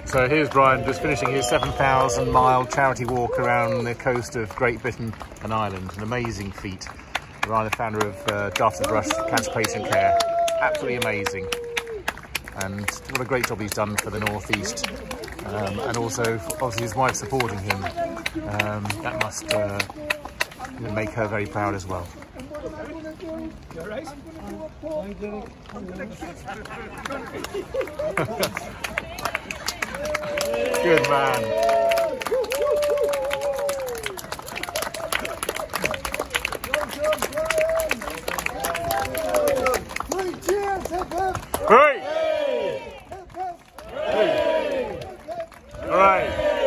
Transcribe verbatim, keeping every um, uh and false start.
So here's Brian just finishing his seven thousand mile charity walk around the coast of Great Britain and Ireland. An amazing feat. Brian, the founder of uh, Daft Brush Cancer Patient Care. Absolutely amazing. And what a great job he's done for the North East. Um, and also, obviously, his wife supporting him. Um, that must uh, make her very proud as well. Good man. Great. Hey. All right.